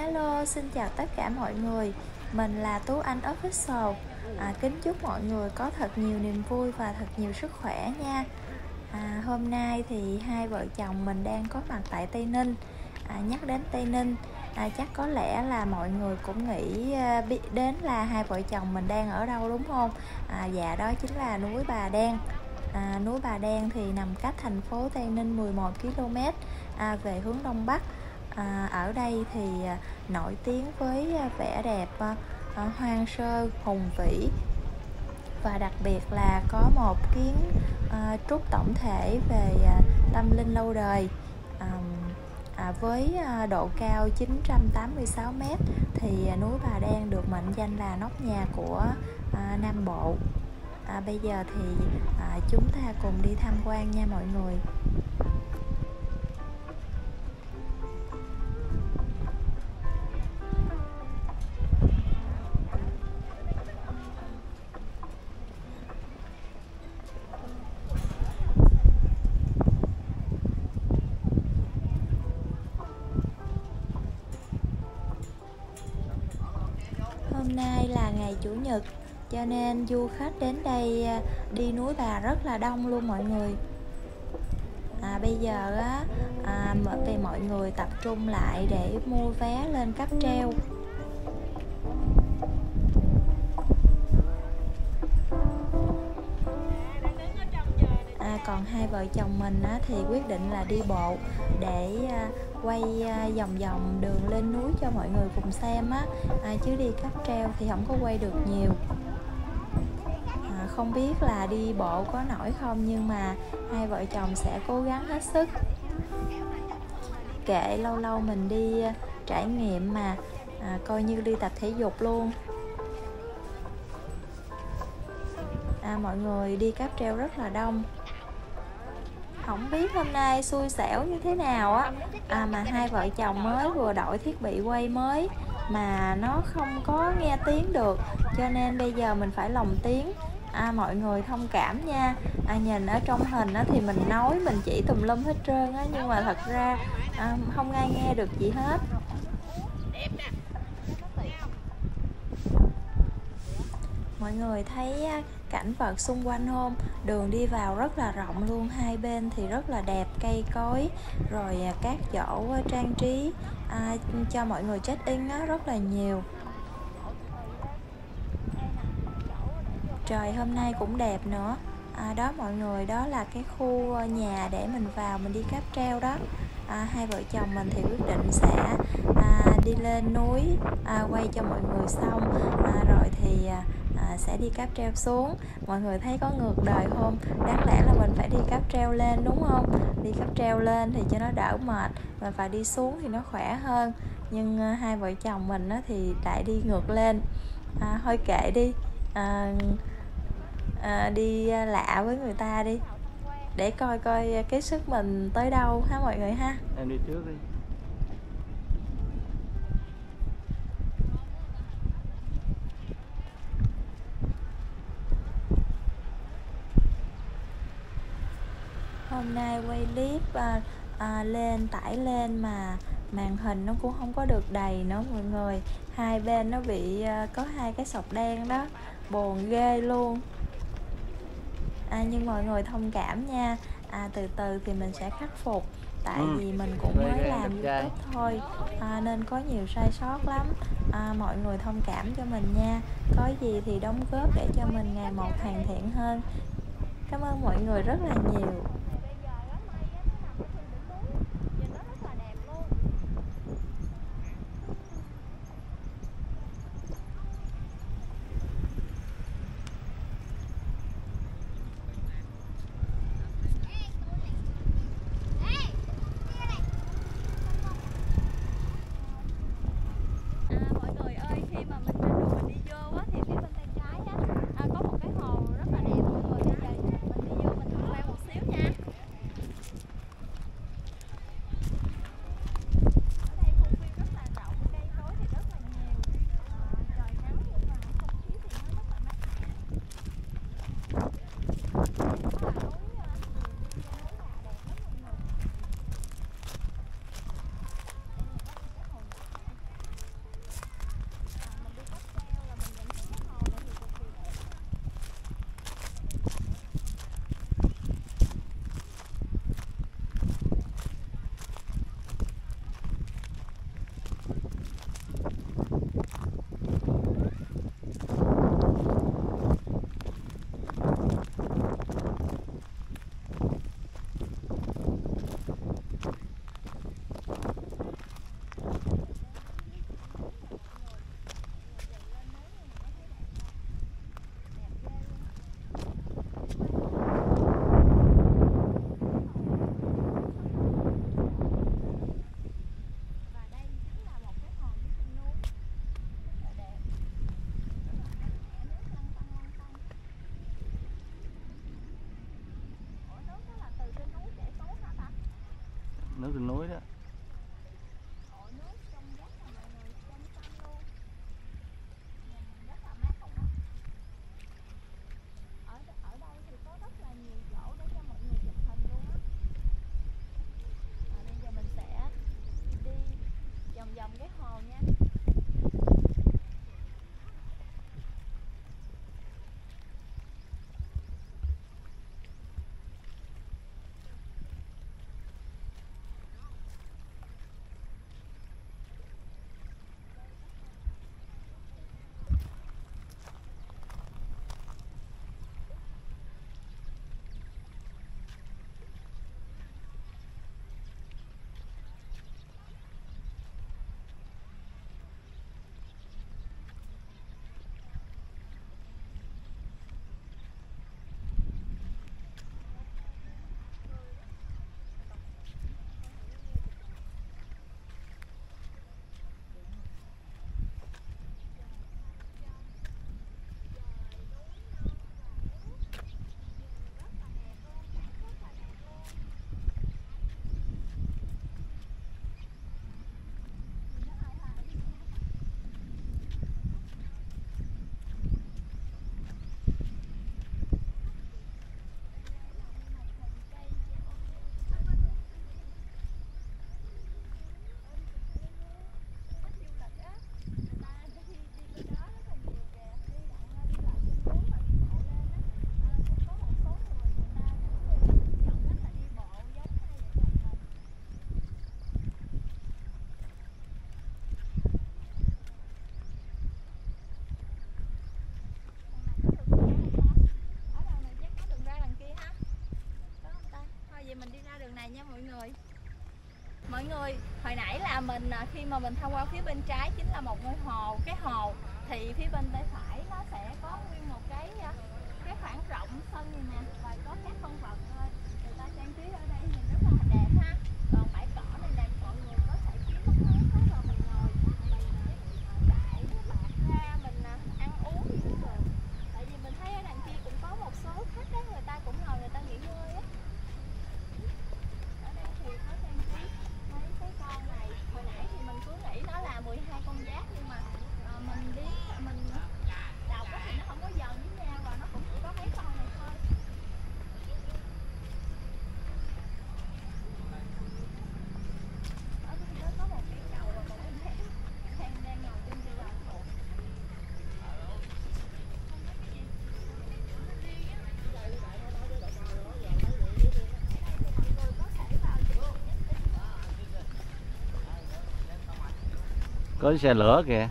Hello, xin chào tất cả mọi người. Mình là Tú Anh Official. Kính chúc mọi người có thật nhiều niềm vui và thật nhiều sức khỏe nha. Hôm nay thì hai vợ chồng mình đang có mặt tại Tây Ninh. Nhắc đến Tây Ninh, chắc có lẽ là mọi người cũng nghĩ biết đến là hai vợ chồng mình đang ở đâu đúng không? Dạ, đó chính là núi Bà Đen. Núi Bà Đen thì nằm cách thành phố Tây Ninh 11 km về hướng Đông Bắc. Ở đây thì nổi tiếng với vẻ đẹp hoang sơ, hùng vĩ, và đặc biệt là có một kiến trúc tổng thể về tâm linh lâu đời. Với độ cao 986 m thì núi Bà Đen được mệnh danh là nóc nhà của Nam Bộ. Bây giờ thì chúng ta cùng đi tham quan nha mọi người. Hôm nay là ngày Chủ nhật cho nên du khách đến đây đi núi Bà rất là đông luôn mọi người. Bây giờ vì mọi người tập trung lại để mua vé lên cáp treo. Còn hai vợ chồng mình thì quyết định là đi bộ để quay vòng vòng đường lên núi cho mọi người cùng xem chứ đi cáp treo thì không có quay được nhiều. Không biết là đi bộ có nổi không, nhưng mà hai vợ chồng sẽ cố gắng hết sức. Kệ, lâu lâu mình đi trải nghiệm mà, coi như đi tập thể dục luôn. Mọi người đi cáp treo rất là đông. Không biết hôm nay xui xẻo như thế nào mà hai vợ chồng mới vừa đổi thiết bị quay mới mà nó không có nghe tiếng được, cho nên bây giờ mình phải lồng tiếng. Mọi người thông cảm nha. Nhìn ở trong hình thì mình nói, mình chỉ tùm lum hết trơn nhưng mà thật ra không ai nghe được gì hết. Mọi người thấy cảnh vật xung quanh không? Đường đi vào rất là rộng luôn, hai bên thì rất là đẹp, cây cối, rồi các chỗ trang trí cho mọi người check in rất là nhiều. Trời hôm nay cũng đẹp nữa. Đó mọi người, đó là cái khu nhà để mình vào mình đi cáp treo đó. Hai vợ chồng mình thì quyết định sẽ đi lên núi quay cho mọi người xong rồi thì sẽ đi cáp treo xuống. Mọi người thấy có ngược đời không? Đáng lẽ là mình phải đi cáp treo lên đúng không? Đi cáp treo lên thì cho nó đỡ mệt, và đi xuống thì nó khỏe hơn. Nhưng hai vợ chồng mình thì lại đi ngược lên. Thôi kệ đi, đi lạ với người ta đi, để coi coi cái sức mình tới đâu ha mọi người ha. Em đi trước đi. Hôm nay quay clip lên tải lên mà màn hình nó cũng không có được đầy nữa mọi người. Hai bên nó bị có hai cái sọc đen đó, buồn ghê luôn. Nhưng mọi người thông cảm nha. Từ từ thì mình sẽ khắc phục. Tại vì mình cũng mới làm YouTube thôi nên có nhiều sai sót lắm. Mọi người thông cảm cho mình nha. Có gì thì đóng góp để cho mình ngày một hoàn thiện hơn. Cảm ơn mọi người rất là nhiều. Mọi người ơi, khi mà mình trên đường mình đi vô thì phía bên tay trái có một cái hồ rất là đẹp mọi người. Bây giờ mình đi vô mình tham quan một xíu nha. nước trên núi đó. Ủa, nước trong vắt là mọi người, trong xanh luôn. Nhìn rất là mát không á. Ở đây thì có rất là nhiều chỗ để cho mọi người chụp hình luôn á. Bây giờ mình sẽ đi vòng vòng cái hồ nha. Nha mọi người, hồi nãy là mình khi mà mình thông qua phía bên trái chính là một ngôi hồ, cái hồ thì phía bên tay phải nó sẽ có nguyên một cái khoảng rộng sân như nè, và có các con vật người ta trang trí ở đây nhìn rất là đẹp ha. Còn bãi cỏ này nè, mọi người có thể kiếm một quán đó rồi mình ngồi mình đãi bạc ra mình ăn uống gì cũng được. Tại vì mình thấy ở đằng kia cũng có một số khách đó, người ta cũng ngồi người ta nghỉ ngơi á. Ở đây thì có trang trí mấy cái con này, hồi nãy thì mình cứ nghĩ nó là 12 con giáp, nhưng mà mình đi mình đọc thì nó không có dần với nhau và nó cũng chỉ có mấy con này thôi. Ở bên đó có một cái cầu và một cái thang đang ngồi trên cái lòng hồ. Có xe lửa kìa.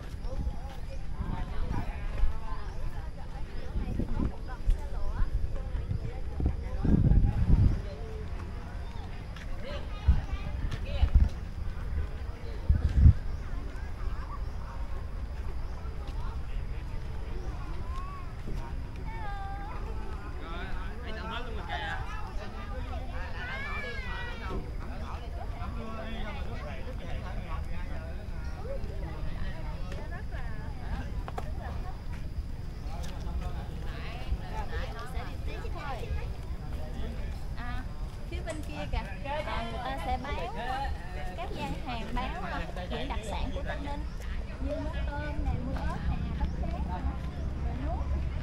Người ta sẽ bán các gian hàng bán những đặc sản của Tây Ninh như món tôm nè, mưa ớt nè, bánh tét nè, rồi nước.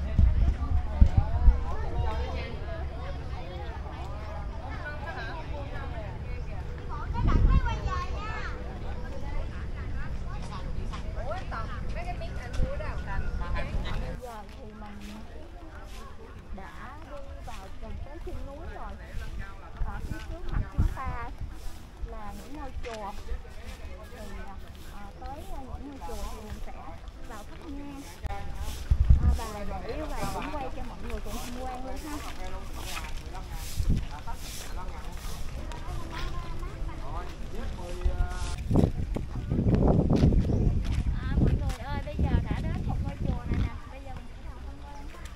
Giờ thì mình đã đi vào gần tới chân núi rồi. Ở phía trước mặt chúng ta là những ngôi chùa, thì tới những ngôi chùa thì mình sẽ vào thắp nhang và để và cũng quay cho mọi người cùng tham quan luôn ha. Mọi người ơi, bây giờ đã đến một ngôi chùa này nè, bây giờ mình sẽ vào tham quan ha.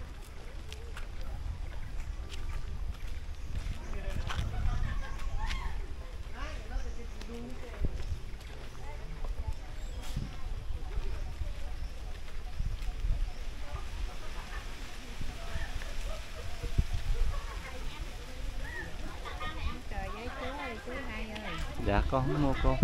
Dạ con không mua cô.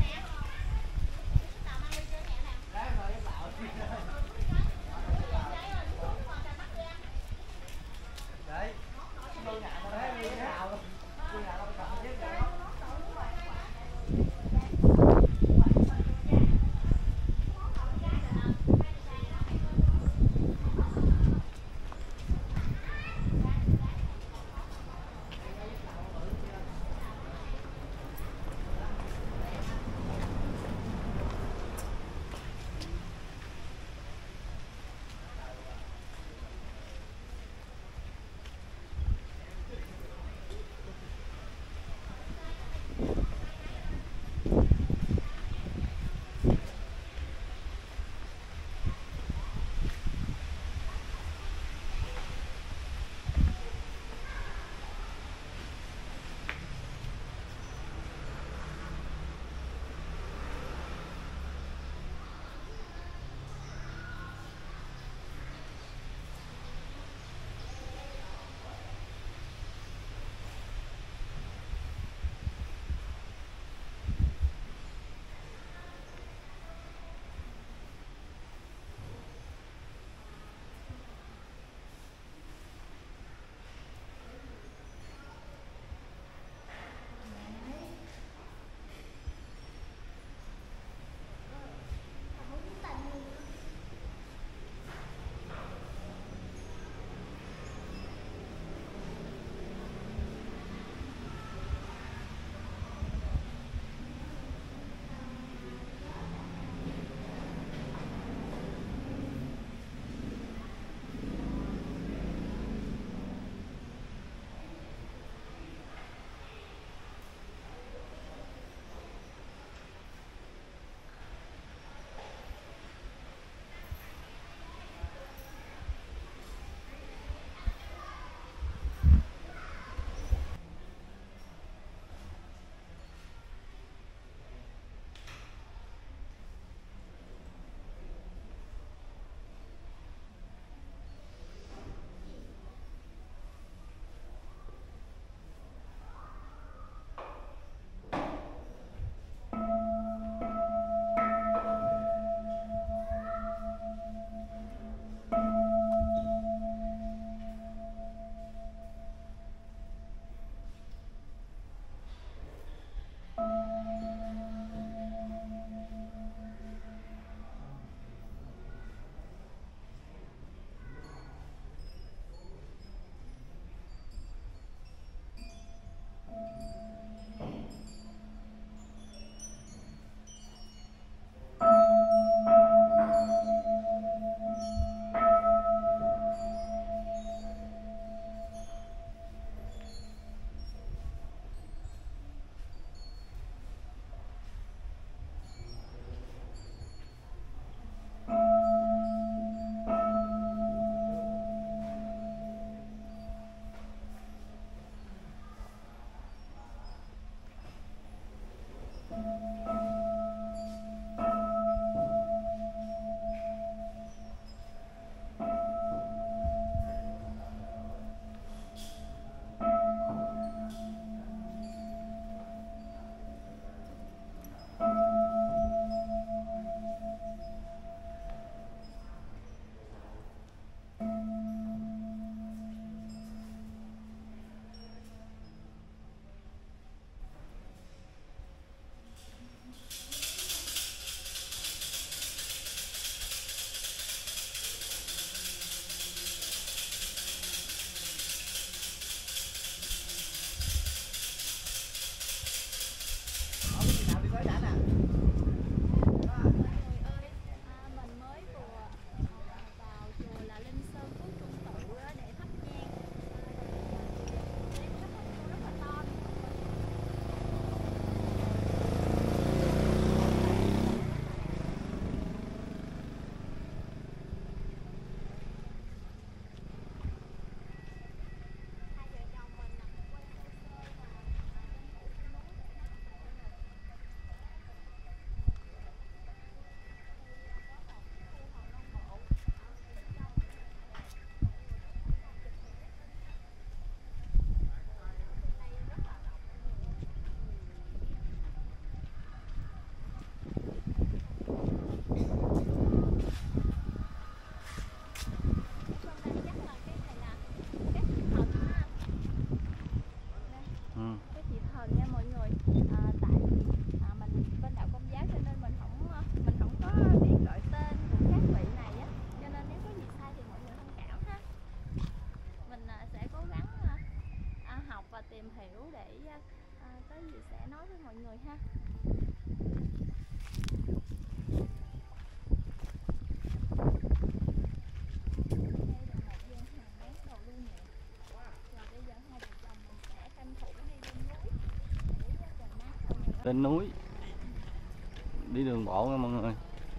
tìm hiểu để có gì sẽ nói với mọi người ha. Lên núi đi đường bộ nha mọi người.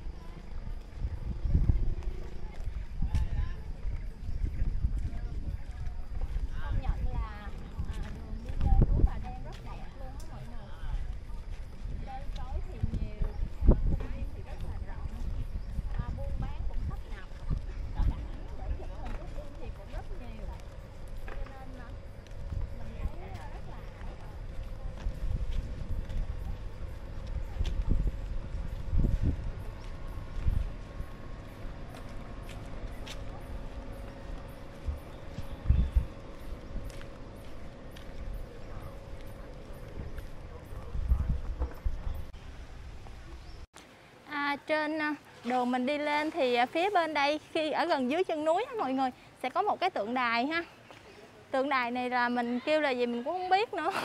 Công nhận là đường đi lên núi Bà Đen rất đẹp luôn á mọi người. Cây cối thì nhiều, công viên thì rất là rộng, buôn bán cũng tấp nập, cảnh để chụp hình check in thì cũng rất nhiều, cho nên mình thấy rất là trên đường mình đi lên thì phía bên đây, khi ở gần dưới chân núi mọi người, sẽ có một cái tượng đài ha. Tượng đài này là mình kêu là gì mình cũng không biết nữa.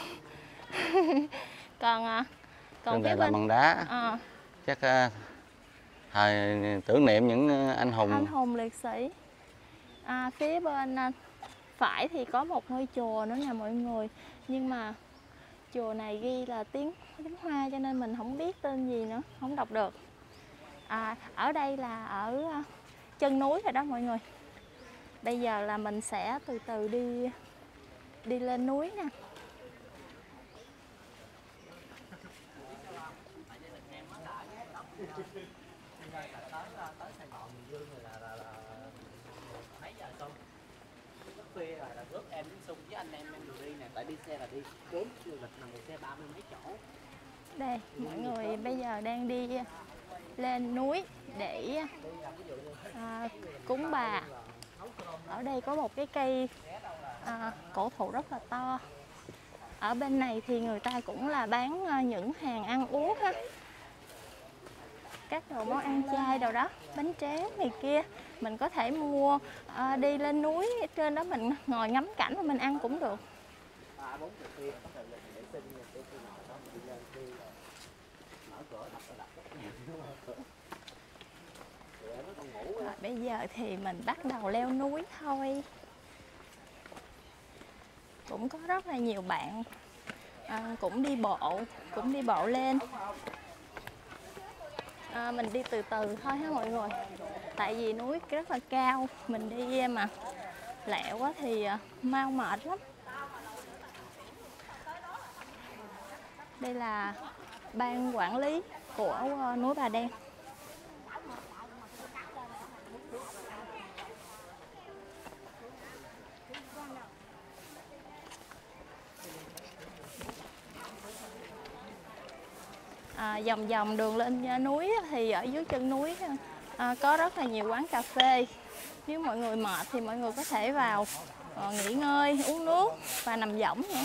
còn Tượng phía đài là bên bằng đá. Chắc thời tưởng niệm những anh hùng liệt sĩ. Phía bên phải thì có một ngôi chùa nữa nè mọi người, nhưng mà chùa này ghi là tiếng Hoa cho nên mình không biết tên gì nữa, không đọc được. Ở đây là ở chân núi rồi đó mọi người. Bây giờ là mình sẽ từ từ đi lên núi nè. Khuya rồi là rước em đến Sung với anh em đều đi nè, tại đi xe là đi 4 du lịch mà một xe 30 mấy chỗ. Đây mọi người bây giờ đang đi lên núi để cúng bà. Ở đây có một cái cây cổ thụ rất là to. Ở bên này thì người ta cũng là bán những hàng ăn uống ha, các đồ món ăn chay đâu đó, bánh tráng này kia. Mình có thể mua đi lên núi trên đó mình ngồi ngắm cảnh và mình ăn cũng được. Bây giờ thì mình bắt đầu leo núi thôi. Cũng có rất là nhiều bạn cũng đi bộ lên. Mình đi từ từ thôi ha mọi người, tại vì núi rất là cao, mình đi mà lẹo quá thì mau mệt lắm. Đây là ban quản lý của núi Bà Đen. Vòng vòng đường lên núi thì ở dưới chân núi có rất là nhiều quán cà phê. Nếu mọi người mệt thì mọi người có thể vào nghỉ ngơi, uống nước và nằm võng nữa.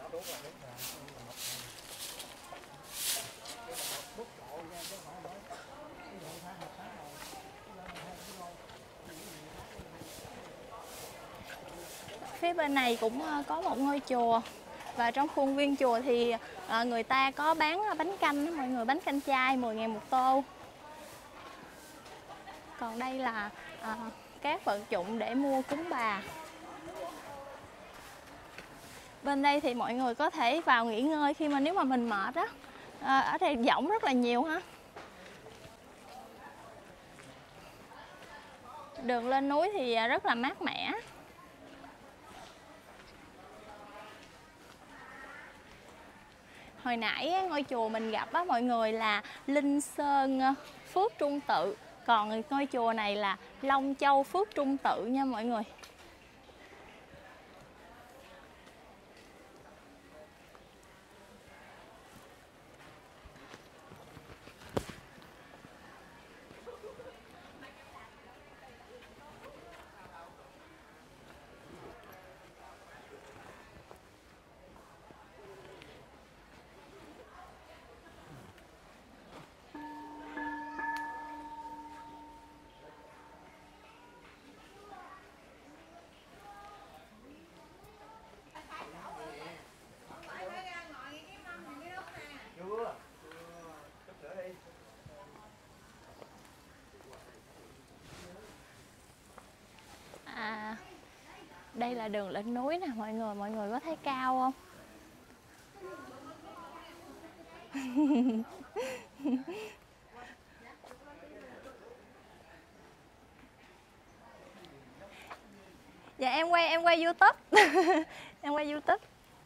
Phía bên này cũng có một ngôi chùa. Và trong khuôn viên chùa thì người ta có bán bánh canh mọi người, bánh canh chay 10.000 một tô. Còn đây là các vật dụng để mua cúng bà. Bên đây thì mọi người có thể vào nghỉ ngơi khi mà nếu mà mình mệt á. Ở đây võng rất là nhiều ha. Đường lên núi thì rất là mát mẻ. Hồi nãy ngôi chùa mình gặp á mọi người là Linh Sơn Phước Trung Tự. Còn ngôi chùa này là Long Châu Phước Trung Tự nha mọi người. Đây là đường lên núi nè mọi người có thấy cao không? Dạ em quay YouTube. Em quay YouTube.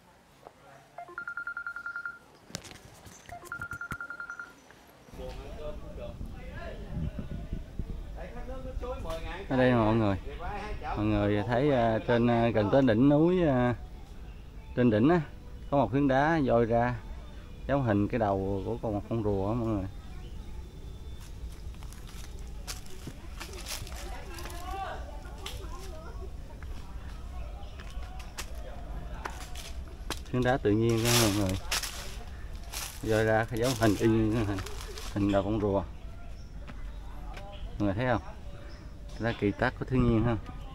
Ở đây mọi người thấy trên gần tới đỉnh núi, trên đỉnh á có một phiến đá dôi ra giống hình cái đầu của một con rùa á mọi người. Phiến đá tự nhiên đó mọi người, dôi ra giống hình hình đầu con rùa, mọi người thấy không? Đó kỳ tác của thiên nhiên ha.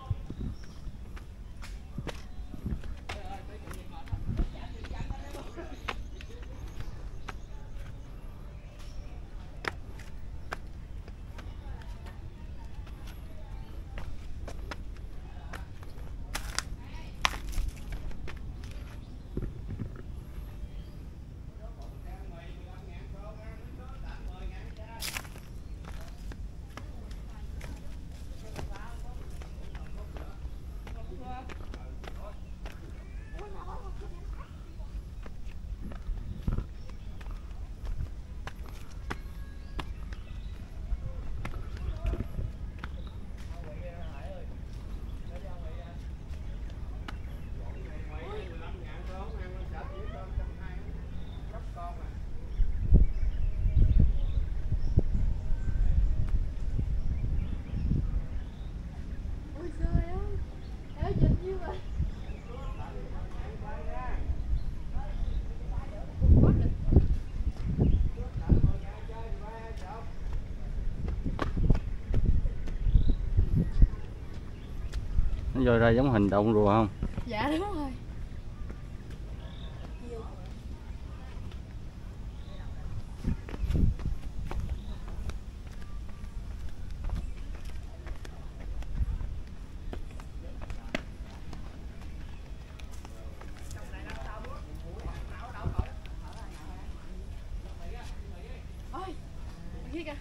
Nó dôi ra giống hình động rùa không? Dạ đúng rồi. Ôi, kia kìa.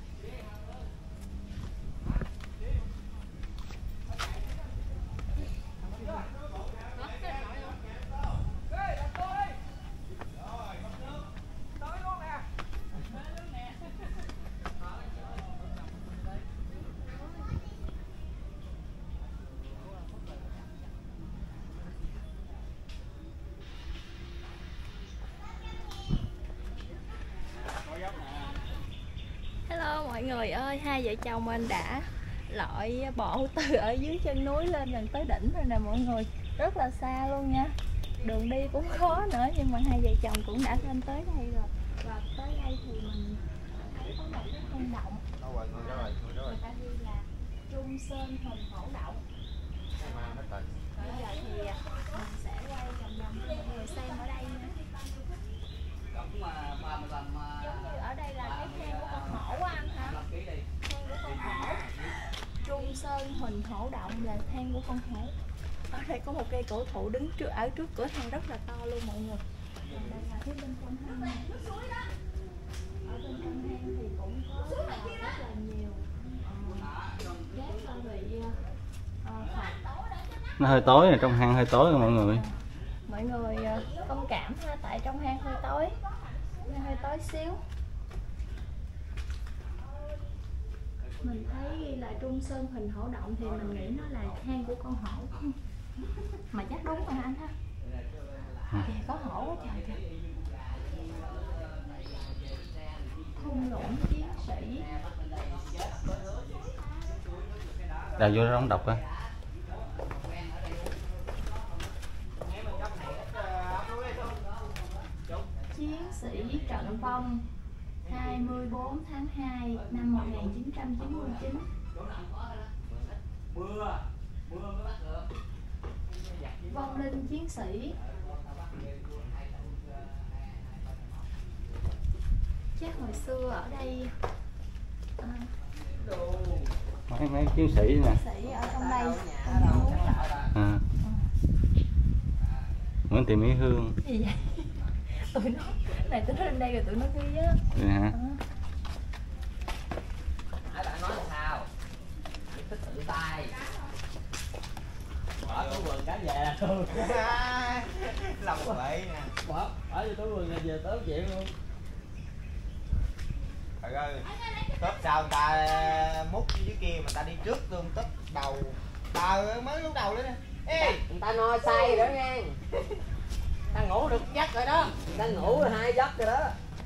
Hello mọi người ơi, hai vợ chồng mình đã lội bộ từ ở dưới chân núi lên gần tới đỉnh rồi nè mọi người. Rất là xa luôn nha. Đường đi cũng khó nữa nhưng mà hai vợ chồng cũng đã lên tới đây rồi. Và tới đây thì mình thấy có một cái hang động. Người ta ghi là Trung Sơn Hình Hổ Động. Bây giờ thì mình sẽ quay vòng vòng cho mọi người xem ở đây nha. Giống như ở đây là cái hang của con hổ á anh hả? Hang của con hổ. Trung Sơn Hình Hổ Động là hang của con hổ. Ở đây có một cây cổ thụ đứng ở trước cửa hang rất là to luôn mọi người. Đây là phía bên trong hang. Ở bên trong hang thì cũng có rất là nhiều các vị Phật. Nó hơi tối này, trong hang hơi tối rồi mọi người. Mọi người thông cảm ha, tại trong hang hơi tối. Hơi tối xíu. Mình thấy ghi là Trung Sơn Hình Hổ Động thì mình nghĩ nó là hang của con hổ. Mà chắc đúng rồi anh ha. Kìa có hổ quá trời kìa. Thung lũng chiến sĩ. Đào vô đó đóng đọc á. Chiến sĩ Trận Vong 24 tháng 2 năm 1999. Vong linh chiến sĩ. Chắc hồi xưa ở đây mấy chiến sĩ nè. Chiến sĩ ở trong đây. Muốn tìm Mỹ Hương. Gì vậy? Tụi nó này tụi nó lên đây rồi tụi nó ghi á. Vậy hả? Hỏi bạn nói là sao? Thích tự tay. Bỏ túi quần cái về là thương. Lòng vậy nè. Bỏ vô túi quần là về tới chuyện luôn. Trời ơi, tớp sao người ta múc dưới kia mà ta đi trước tương tớp đầu. Tờ mới lúc đầu lên nè. Ê, Người ta no say rồi đó nha. Ta ngủ được giấc rồi đó. Ta ngủ rồi 2 giấc rồi đó.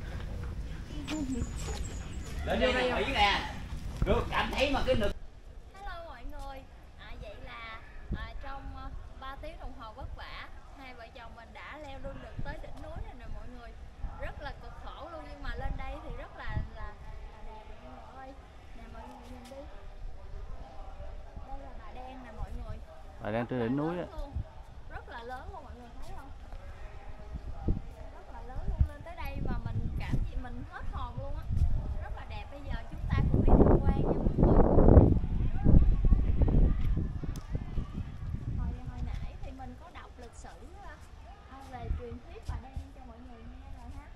Lên đây nè, Mỹ nè. Được cảm thấy mà cái nực. Hello mọi người. Vậy là trong 3 tiếng đồng hồ vất vả, hai vợ chồng mình đã leo lên được tới đỉnh núi này nè mọi người. Rất là cực khổ luôn, nhưng mà lên đây thì rất là đẹp mọi người ơi. Nè mọi người nhìn đi. Đây là bà đen nè mọi người. Bà đang trên đỉnh núi á. Rất là lớn luôn mọi người thấy không? Rất là lớn luôn, lên tới đây mà mình cảm gì mình hết hồn luôn á. Rất là đẹp. Bây giờ chúng ta cùng đi tham quan nha mọi người. Hồi nãy thì mình có đọc lịch sử về truyền thuyết bà đen cho mọi người nghe rồi ha.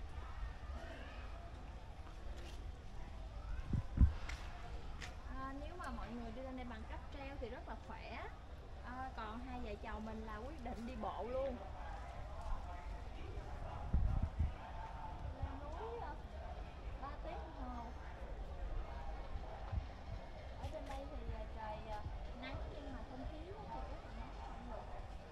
Nếu mà mọi người đi lên đây bằng cáp treo thì rất là khỏe. Còn hai vợ chồng mình là quyết định đi bộ luôn. Lên núi 3 tiếng đồng hồ. Ở trên đây thì trời nắng nhưng mà không khí thì rất là mát mọi người.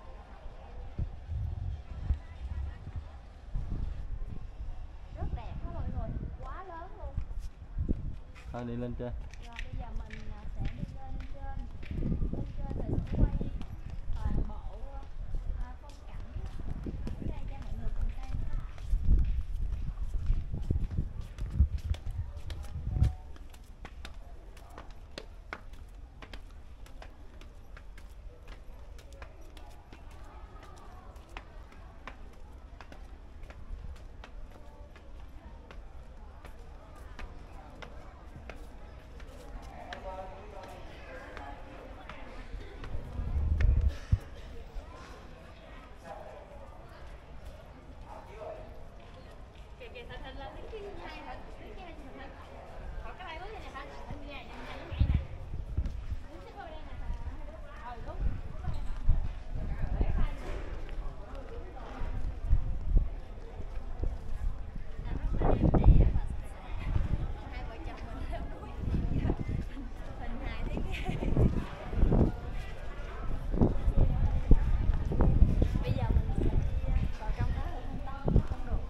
Rất đẹp đó mọi người, quá lớn luôn. Thôi đi lên trên. Rồi bây giờ mình sẽ đi lên trên. Lên trên rồi sẽ quay toàn bộ phong cảnh ở đây cho mọi người cùng xem ha. Kìa thật hình là đứng kia như này hả? Đứng kia là gì thật? Còn cái này bước như này hả? Như này nè. Đứng xích qua đây nè. Đúng. Hai vợ chồng mình leo núi. Hình hài thế kia. Bây giờ mình sẽ đi vào trong đó rồi không to, không được.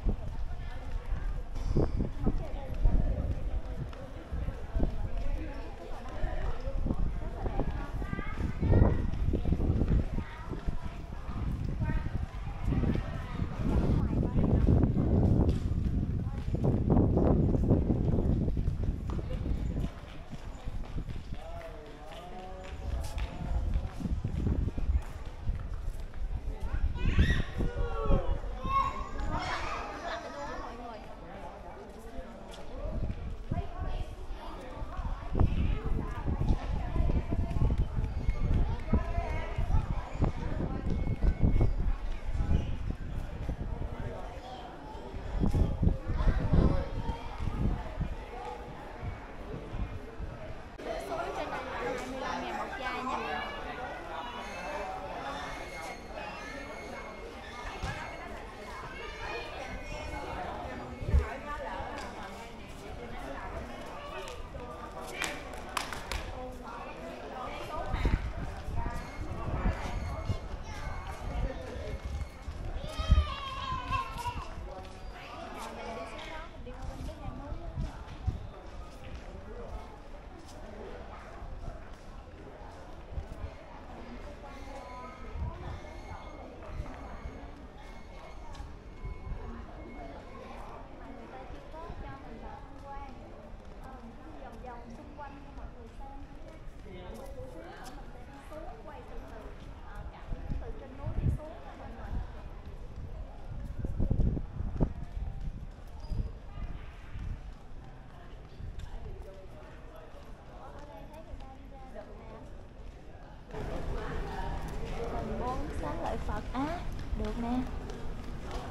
Phật á, được nè.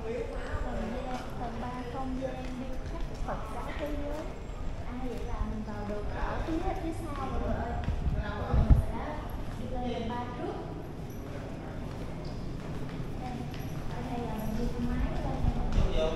Tầng 3 không gian điêu khắc Phật giáo thế giới. Vậy là mình vào được ở phía sau mọi người ơi. Mình sẽ đi lên tầng 3 trước. Ở đây là mình đi máy lên.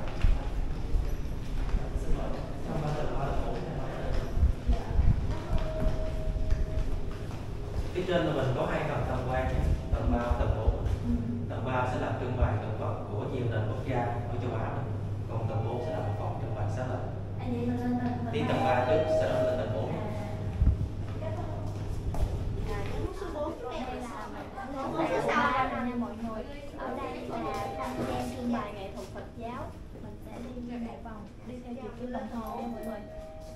Phía trên là mình có 2 tầng tham quan, tầng 3 tầng 4. Tầng 3 sẽ là trưng bày tượng Phật của nhiều nền quốc gia ở châu Á, còn tầng 4 sẽ là một phòng trưng bày xá lợi. Đi tầng 3 trước sẽ lên tầng 4. Mọi người, ở đây là không gian trưng bày nghệ thuật Phật giáo. Mình sẽ đi một vòng, đi theo chiều kim đồng hồ nha mọi người.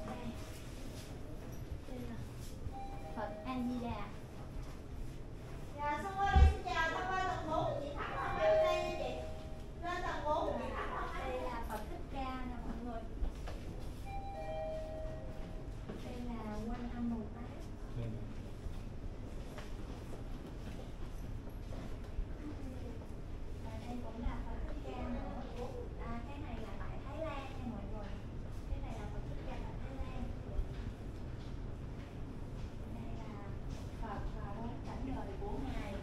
Đây là Phật A Di Đà. Dạ, xong rồi em xin chào, tham quan tầng 4 chị Thảo không lên đây nha chị. Lên tầng 4 chị Thảo không. Đây là Phật Thích Ca nè mọi người. Đây là Quan Âm Bồ Tát. Và đây cũng là Phật Thích Ca nữa. Cái này là tại Thái Lan nha mọi người. Cái này là Phật Thích Ca tại Thái Lan. Đây là Phật và bốn cảnh đời của Ngài.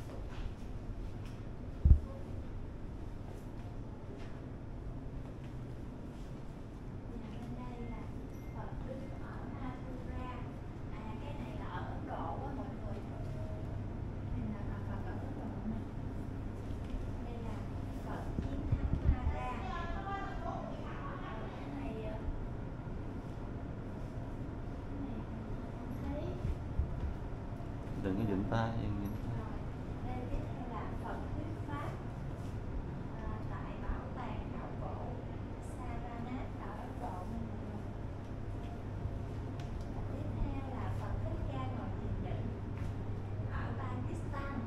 Bên đây là Phật đứng ở Mathura. Cái này là ở Ấn Độ á mọi người. Đây là Phật ở Ấn Độ nè. Đây là Phật chiến thắng Mara. Cái này thấy. Đừng có dịnh tay em. Đây tiếp theo là Phật thuyết pháp tại bảo tàng khảo cổ Saranath ở Ấn Độ. Tiếp theo là Phật Thích Ca ngồi thiền định ở Pakistan.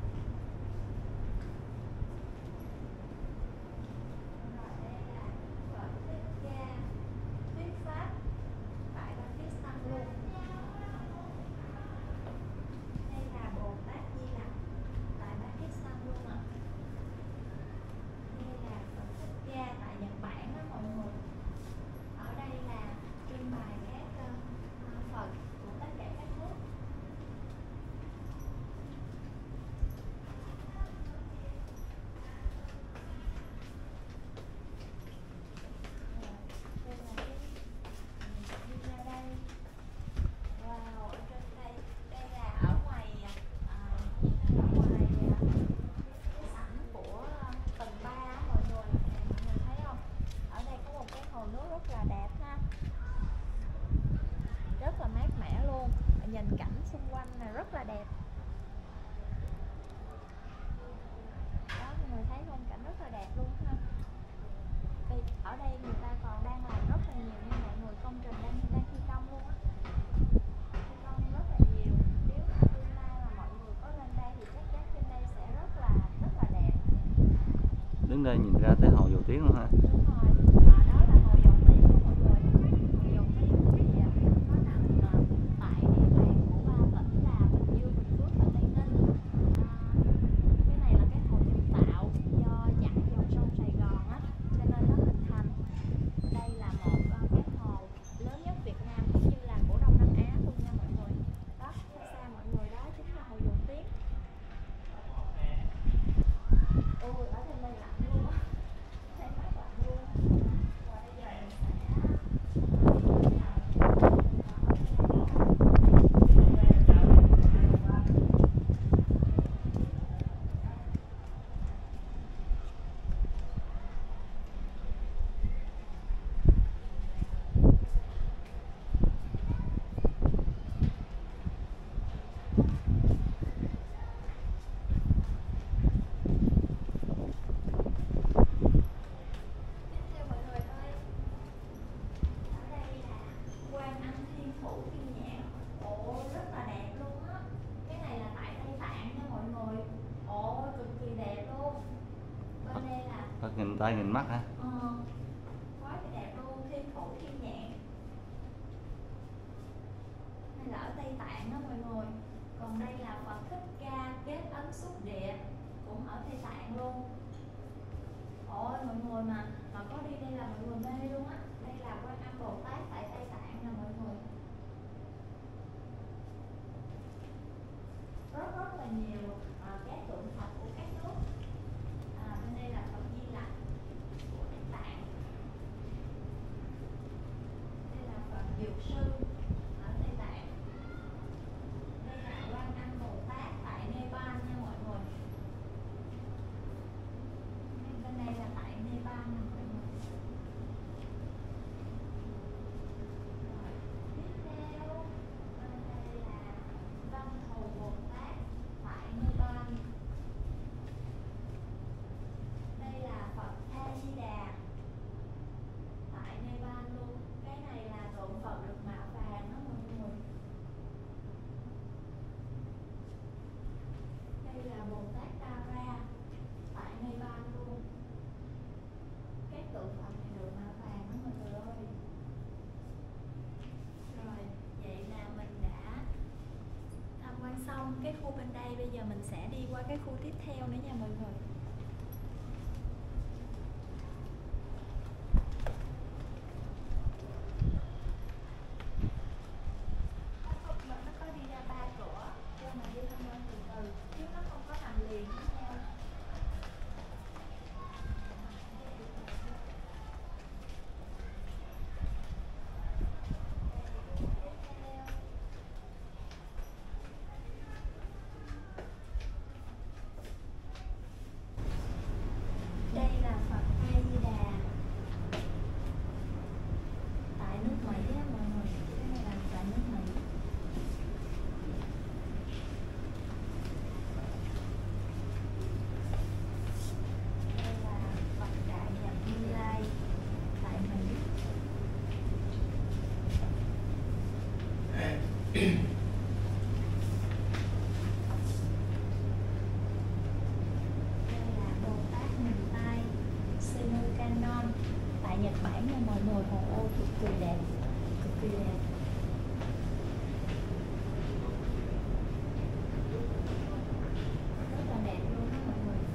Rồi đây là Phật Thích Ca thuyết pháp tại Pakistan luôn. Đây là Bồ Tát Di Lặc tại Pakistan luôn ạ. Đây là Phật Thích Ca tại Nhật Bản đó mọi người. Ở đây là trưng bày các Phật của tất cả các nước. Đây là đi ra đây. Wow, ở trên đây, đây là ở ngoài cái sảnh của tầng 3 mọi người. Mọi người thấy không? Ở đây có một cái hồ nước rất là đẹp ha. Rất là mát mẻ luôn. Nhìn cảnh xung quanh là rất là đẹp. Đó, mọi người thấy không? Cảnh rất là đẹp luôn ha. Ở đây người ta còn đang làm rất là nhiều nha mọi người. Công trình đang thi công luôn á. Thi công rất là nhiều. Nếu mà tương lai mà mọi người có lên đây thì chắc chắn trên đây sẽ rất là đẹp. Đứng đây nhìn ra tới hồ Dầu Tiếng luôn ha. Đúng rồi. Đó là hồ Dầu Tiếng của mọi người. Hồ Dầu Tiếng thì nó nằm tại địa bàn của 3 tỉnh là Bình Dương, Bình Phước và Tây Ninh. Cái này là cái hồ nhân tạo do chảy dòng sông Sài Gòn á, cho nên nó hình thành. Đây là một cái hồ lớn nhất Việt Nam cũng như là của Đông Nam Á luôn nha mọi người. Đó, phía xa mọi người đó chính là hồ Dầu Tiếng. Ôi, ở trên đây lạnh luôn á. Thấy mát lạnh luôn. Và bây giờ mình sẽ Nhìn tay nhìn mắt hả? Quá thì đẹp luôn, thiên thủ thiên nhãn. Đây là ở Tây Tạng đó mọi người. Còn đây là Phật Thích Ca kết ấn xúc địa, cũng ở Tây Tạng luôn. Ôi mọi người mà có đi đây là mọi người mê luôn á. Đây là Quan Âm Bồ Tát tại Tây Tạng nè mọi người. Rất là nhiều các tượng Phật của các nước. Bên đây là Phật Di Lặc của Tây Tạng. Đây là Phật Dược Sư ở Tây Tạng. Đây là Quan Âm Bồ Tát tại Nepal nha mọi người. Bên đây là tại Nepal nè mọi người. Rồi, tiếp theo bên đây là Văn Thù Bồ Tát tại Nepal. Đây là Phật A Di Đà tại Nepal luôn. Cái này là tượng Phật được mạ vàng đó mọi người. Đây là Bồ Tát Tara tại Nepal luôn. Các tượng Phật này được mạ vàng đó mọi người ơi. Rồi, vậy là mình đã tham quan xong cái khu bên đây. Bây giờ mình sẽ đi qua cái khu tiếp theo nữa nha mọi người. Nó có đi ra 3 cửa, cho mình đi tham quan từ từ, chứ nó không có nằm liền với nhau. Đây là Phật A Di Đà tại nước Mỹ á mọi người. Cái này là tại nước Mỹ. Đây là Phật Đại Nhật Như Lai tại Mỹ. Đây là Bồ Tát Mình Tai Sinucanon tại Nhật Bản nha mọi người. Hồ ô cực kỳ đẹp, cực kỳ đẹp. Rất là đẹp luôn đó mọi người.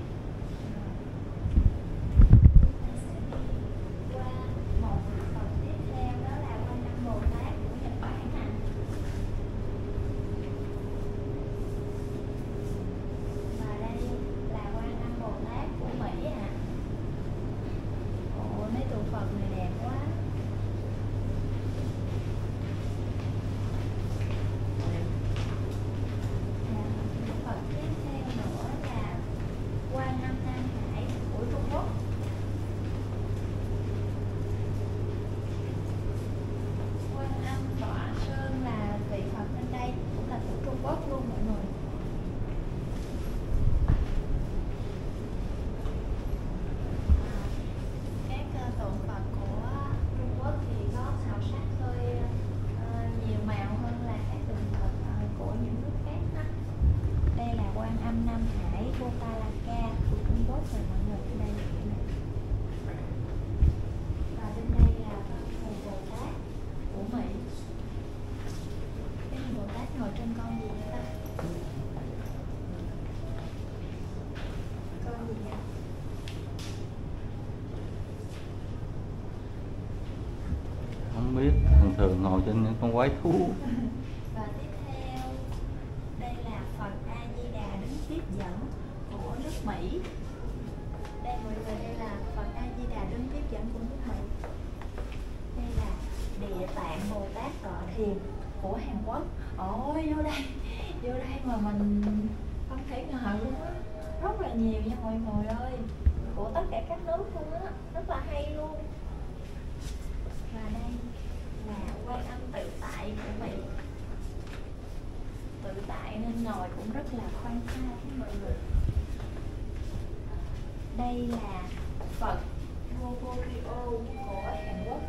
Chúng ta sẽ đi qua một vị Phật tiếp theo, đó là Quan Âm Bồ Tát của Nhật Bản nè. Và đây là Quan Âm Bồ Tát của Mỹ ạ. Ồ, mấy tượng Phật này đẹp quá. Phật tiếp theo nữa là Quan Âm Nam Hải của Trung Quốc. Quan Âm Tọa Sơn là vị Phật bên đây, cũng là của Trung Quốc luôn mọi người. Các tượng Phật của Trung Quốc thì có màu sắc hơi nhiều màu hơn là các tượng Phật của những nước khác đó. Đây là Quan Âm Nam Hải Botalaka của Trung Quốc rồi mọi người. Đây là cái này. Và bên đây là Văn Thù Bồ Tát của Mỹ. Cái này Bồ Tát ngồi trên con gì vậy ta? Con gì vậy? Không biết, thường ngồi trên những con quái thú. Và tiếp theo đây là Phật A Di Đà đứng tiếp dẫn của nước Mỹ. Đây mọi người, đây là Phật A Di Đà đứng tiếp dẫn của nước Mỹ. Đây là Địa Tạng Bồ Tát Tọa Thiền của Hàn Quốc. Ôi vô đây mà mình không thể ngờ luôn á. Rất là nhiều nha mọi người ơi, của tất cả các nước luôn á, rất là hay luôn. Và đây là Quan Âm Tự Tại của Mỹ. Tự tại nên ngồi cũng rất là khoan thai với mọi người. Đây là Phật Goguryeo của Hàn Quốc.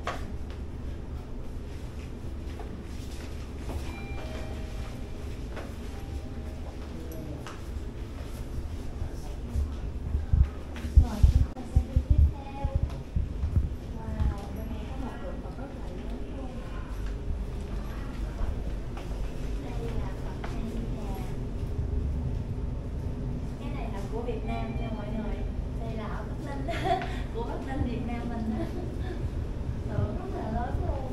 Rồi chúng ta sẽ đi tiếp theo. Wow, bên này có một tượng Phật rất là lớn luôn. Đây là Phật A Di Đà. Cái này là của Việt Nam nha mọi người. Đây là ở Bắc Ninh. Ninh của Bắc Ninh Việt Nam mình á. Tượng rất là lớn luôn.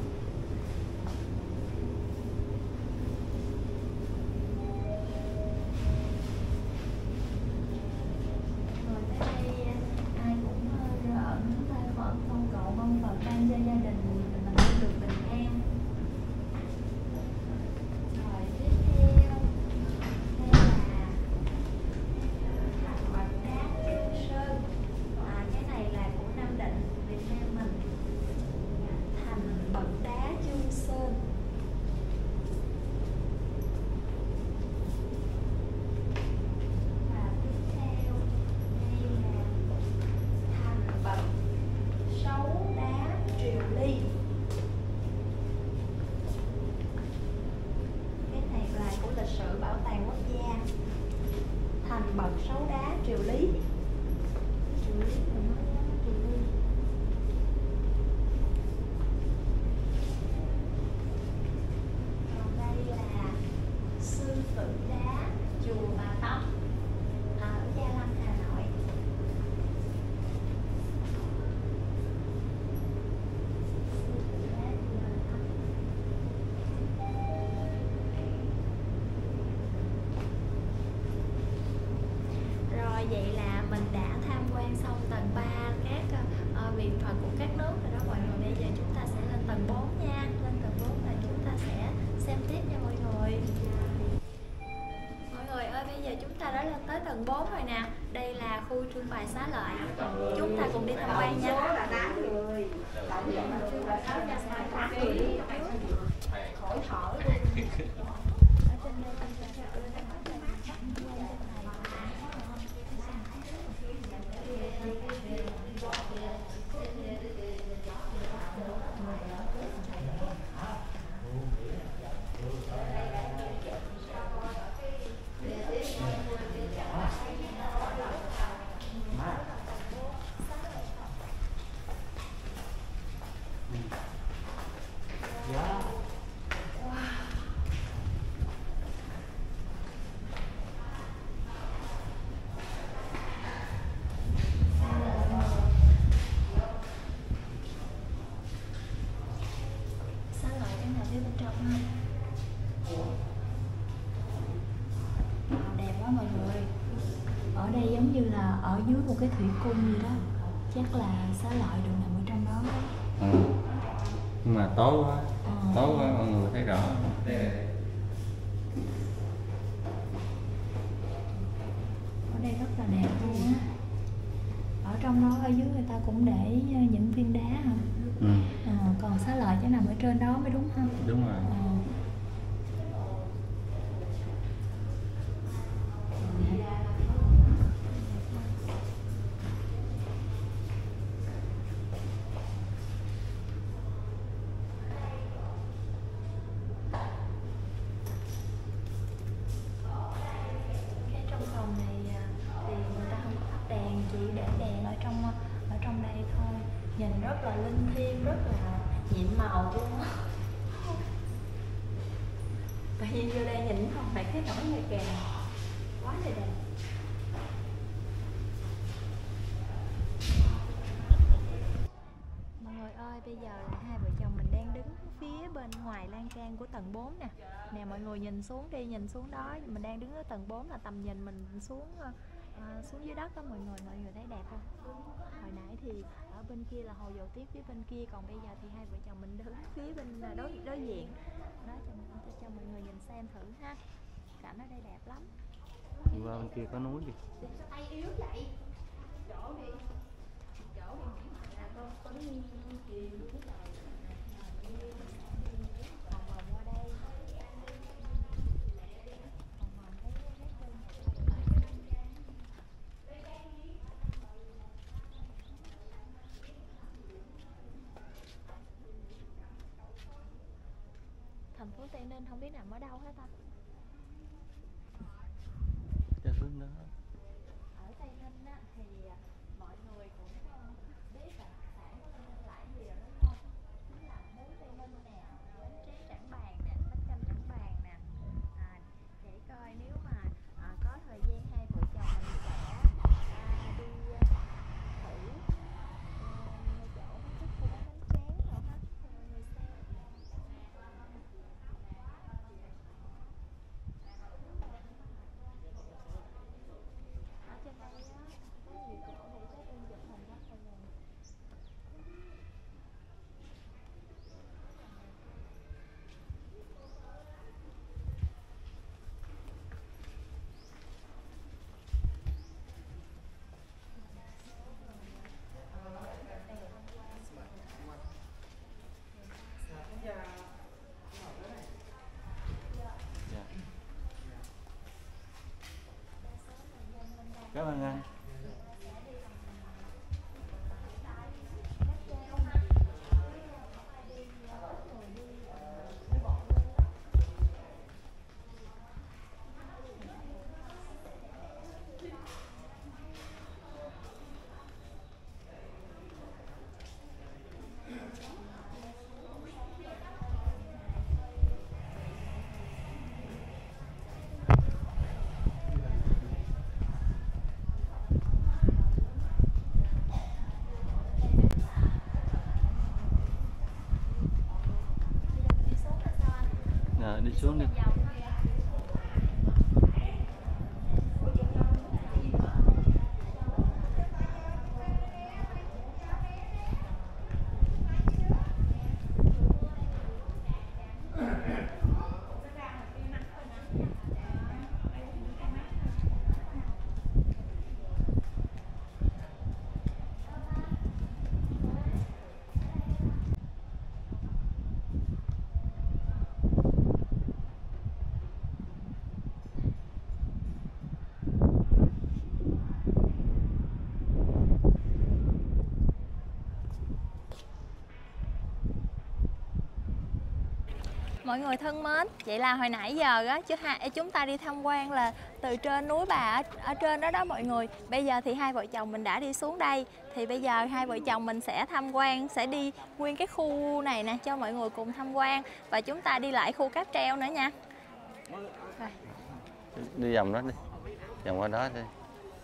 Rồi tới đây ai cũng rợn tay Phật con cầu mong Phật ban cho gia đình mình được bình an. Rồi tiếp theo đây là bậc đá Trương Sơn. Cái này là của Nam Định, Việt Nam mình. Thành bậc đá Trương Sơn. Và tiếp theo đây là thành bậc sấu đá Triều Ly. Cái này là của lịch sử bảo tàng quốc gia. Thành bậc sấu đá Triều Lý. Triều Lý mình nói Triều Ly. Còn đây là sư tử đá chùa Bà Tông ở Gia Lâm, Hà Nội. Sư tử đá chùa Bà Tông. Rồi vậy là mình đã tham quan xong tầng 3 các viện Phật của các nước rồi đó mọi người. Bây giờ chúng ta sẽ lên tầng 4 nha. Lên tầng 4 là chúng ta sẽ xem tiếp nha mọi người. Mọi người ơi, bây giờ chúng ta đã lên tới tầng 4 rồi nè. Đây là khu trưng bày xá lợi. Chúng ta cùng đi tham quan nha. Khỏi thở luôn. Ở trên đây chúng ta sẽ lên tầng 4. Xá lợi cái nào phía bên trong ha. Đẹp quá mọi người. Ở đây giống như là ở dưới một cái thủy cung gì đó. Chắc là xá lợi được nằm ở trong đó. Nhưng mà tối quá. Tối quá mọi người thấy rõ. Ở đây rất là đẹp luôn á. Ở trong đó ở dưới người ta cũng để những viên đá hả? Còn xá lợi chắc nằm ở trên đó mới đúng không? Đúng rồi. Cái trong phòng này thì người ta không có tắt đèn, chỉ để đèn ở trong đây thôi. Nhìn rất là linh thiêng, rất là nhiệm màu luôn á. Tự nhiên vô đây nhìn không phải cái nổi nhà kèn quá là đẹp. Mọi người ơi, bây giờ là hai vợ chồng mình đang đứng phía bên ngoài lan can của tầng 4 nè. Nè mọi người nhìn xuống đi, nhìn xuống đó. Mình đang đứng ở tầng 4 là tầm nhìn mình xuống xuống dưới đất đó mọi người thấy đẹp không? Hồi nãy thì ở bên kia là hồ dầu tiếp phía bên kia, còn bây giờ thì hai vợ chồng mình đứng phía bên đối diện. Đó cho mọi người nhìn xem thử ha. Cảnh ở đây đẹp lắm. Đi qua bên kia có núi kìa. Tay yếu vậy. Chỗ đi. Con đi chìm luôn cái trời. Vòng vòng qua đây. Vòng vòng thấy thành phố Tây Ninh không biết nằm ở đâu hết ta. Trên hướng đó. Ở Tây Ninh á, thì mọi người cũng biết là đặc sản của Tây Ninh là gì rồi đúng không? Chính là bún Tây Ninh nè, bánh tráng Trảng Bàng nè, bánh canh Trảng Bàng nè. Để coi nếu mà có thời gian hai vợ chồng mình sẽ đi thử Cảm ơn anh. Rồi, đi xuống đi. Mọi người thân mến, vậy là hồi nãy giờ á chúng ta đi tham quan là từ trên núi Bà ở trên đó đó mọi người. Bây giờ thì hai vợ chồng mình đã đi xuống đây. Thì bây giờ hai vợ chồng mình sẽ tham quan, sẽ đi nguyên cái khu này nè cho mọi người cùng tham quan. Và chúng ta đi lại khu cáp treo nữa nha. Rồi. Đi vòng đó đi. Vòng qua đó đi.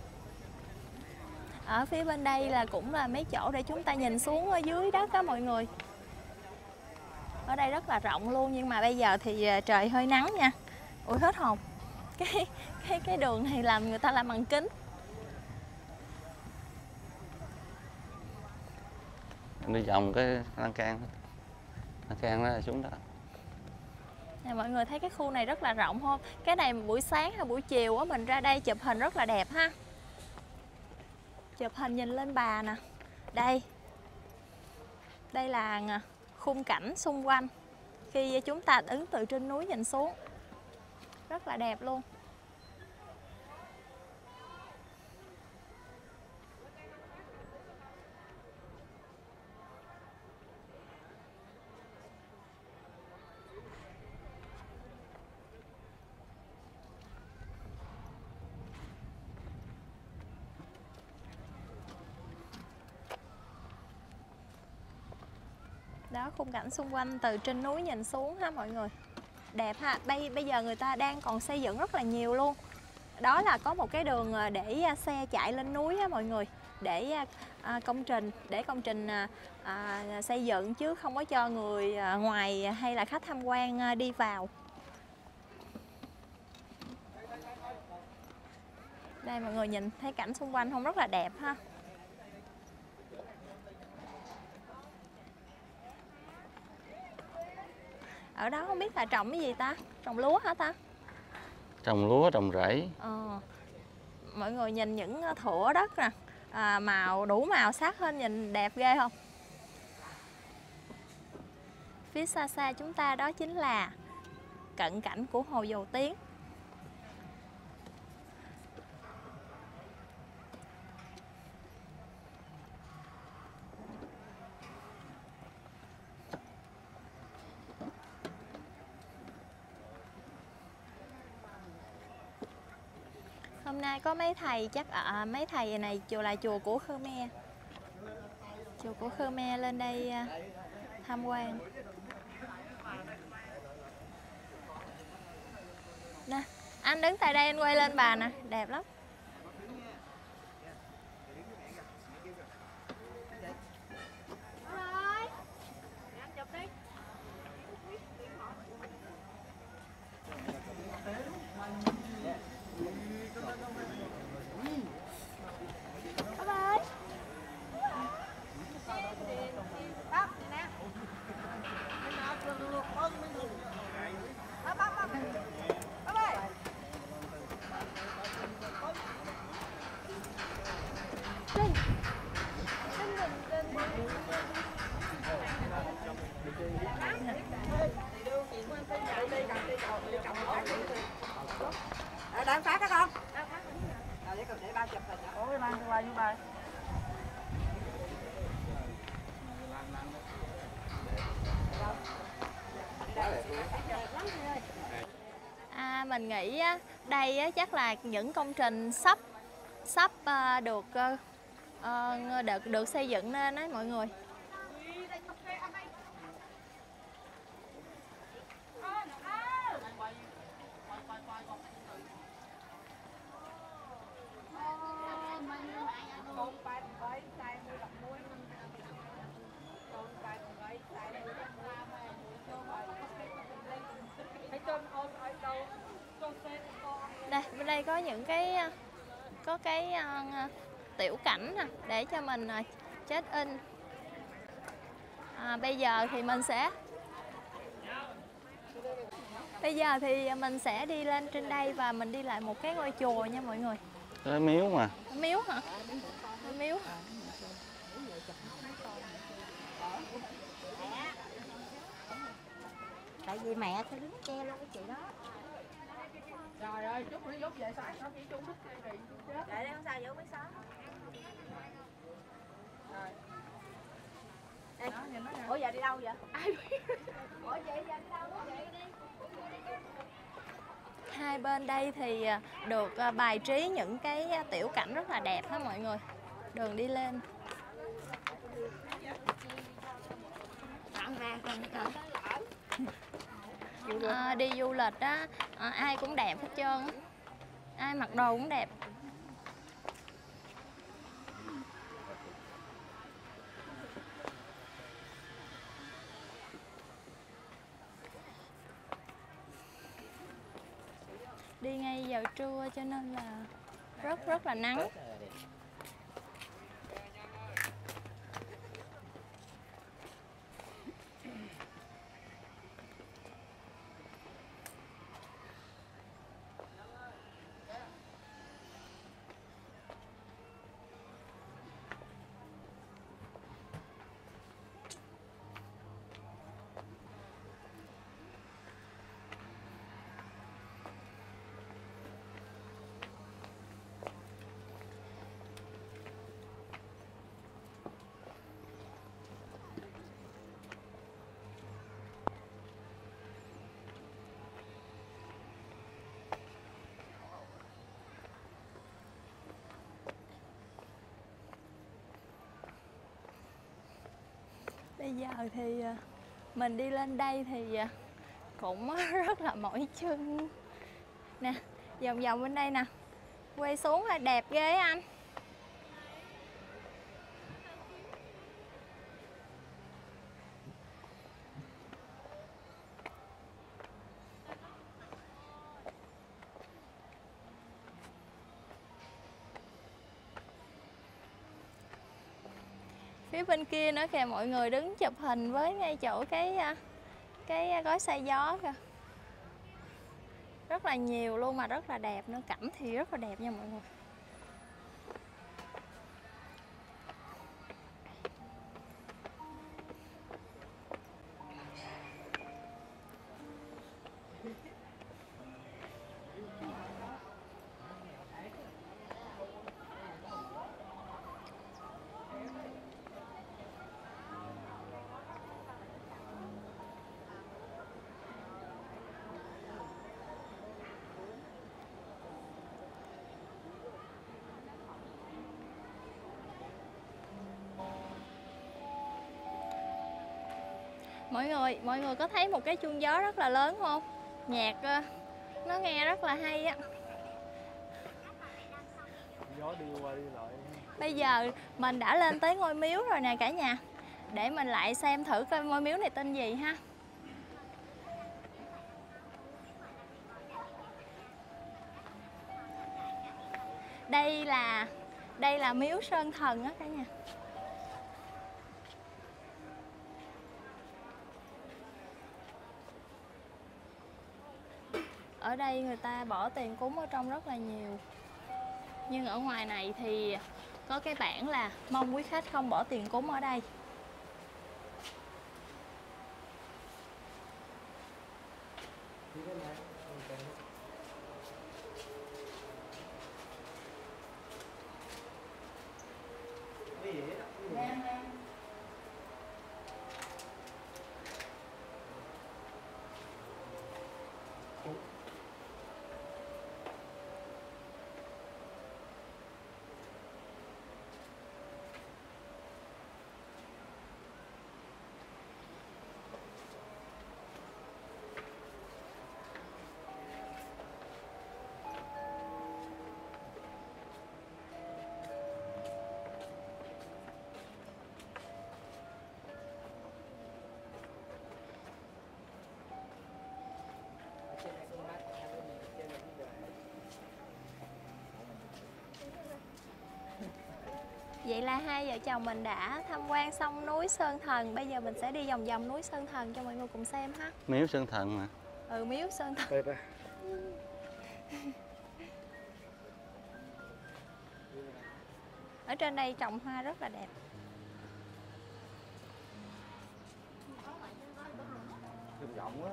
Ở phía bên đây là cũng là mấy chỗ để chúng ta nhìn xuống ở dưới đất đó mọi người. Ở đây rất là rộng luôn, nhưng mà bây giờ thì trời hơi nắng nha. Ủa hết hồn. Cái đường này làm người ta làm bằng kính. Đi vòng cái lan can đó là xuống đó. Nè, mọi người thấy cái khu này rất là rộng không? Cái này buổi sáng hay buổi chiều á mình ra đây chụp hình rất là đẹp ha. Chụp hình nhìn lên Bà nè. Đây là khung cảnh xung quanh khi chúng ta đứng từ trên núi nhìn xuống. Rất là đẹp luôn. Đó, khung cảnh xung quanh từ trên núi nhìn xuống ha mọi người. Đẹp ha. Bây giờ người ta đang còn xây dựng rất là nhiều luôn. Đó là có một cái đường để xe chạy lên núi á mọi người. Để công trình xây dựng chứ không có cho người ngoài hay là khách tham quan đi vào. Đây mọi người nhìn thấy cảnh xung quanh không, rất là đẹp ha. Ở đó không biết là trồng cái gì ta? Trồng lúa hả ta? Trồng lúa, trồng rẫy. Mọi người nhìn những thửa đất nè, màu đủ màu sắc lên nhìn đẹp ghê không? Phía xa xa chúng ta đó chính là cận cảnh của hồ Dầu Tiếng. Hôm nay có mấy thầy, chắc mấy thầy này là chùa của Khmer. Chùa của Khmer lên đây tham quan. Nè, anh đứng tại đây anh quay lên Bà nè, đẹp lắm. Đang phát đó con. mình nghĩ á, đây á, chắc là những công trình sắp được xây dựng nên á mọi người. Đây, bên đây có những cái tiểu cảnh nè để cho mình check in. Bây giờ thì mình sẽ đi lên trên đây và mình đi lại một cái ngôi chùa nha mọi người. Cái miếu mà. Miếu hả? Miếu. Tại vì mẹ sẽ đứng che luôn cái chị đó. Trời ơi, chút nó dốt về sáng nó chỉ chung thích đi chết. Để đây không sao vô mới sáng. Rồi. Ê, ủa giờ đi đâu vậy? Ai biết. Ủa vậy giờ đi đâu đó vậy đi. Hai bên đây thì được bài trí những cái tiểu cảnh rất là đẹp ha mọi người. Đường đi lên. Đi du lịch á, ai cũng đẹp hết trơn, ai mặc đồ cũng đẹp. Đi ngay giờ trưa cho nên là rất là nắng. Bây giờ thì mình đi lên đây thì cũng rất là mỏi chân. Nè, vòng vòng bên đây nè. Quay xuống là đẹp ghê anh. Phía bên kia nữa kìa, mọi người đứng chụp hình với ngay chỗ cái gói xe gió kìa. Rất là nhiều luôn mà rất là đẹp nữa, cảnh thì rất là đẹp nha mọi người. Mọi người có thấy một cái chuông gió rất là lớn không? Nhạc nó nghe rất là hay á. Gió đi qua đi lại. Bây giờ mình đã lên tới ngôi miếu rồi nè cả nhà. Để mình lại xem thử coi ngôi miếu này tên gì ha. Đây là miếu Sơn Thần á cả nhà. Ở đây người ta bỏ tiền cúng ở trong rất là nhiều. Nhưng ở ngoài này thì có cái bảng là mong quý khách không bỏ tiền cúng ở đây. Vậy là hai vợ chồng mình đã tham quan xong núi Sơn Thần. Bây giờ mình sẽ đi vòng vòng núi Sơn Thần cho mọi người cùng xem ha. Miếu Sơn Thần mà. Ừ, miếu Sơn Thần. Ở trên đây trồng hoa rất là đẹp. Rộng quá.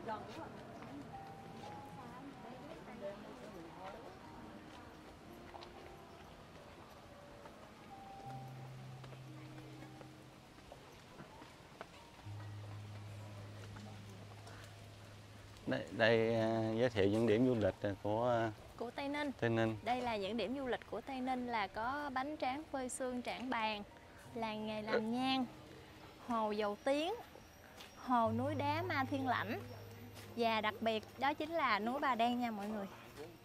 Đây giới thiệu những điểm du lịch của Tây Ninh. Tây Ninh. Đây là những điểm du lịch của Tây Ninh, là có bánh tráng phơi sương Trảng Bàng, làng nghề làm nhang, hồ Dầu Tiếng, hồ núi đá Ma Thiên Lãnh, và đặc biệt đó chính là núi Bà Đen nha mọi người.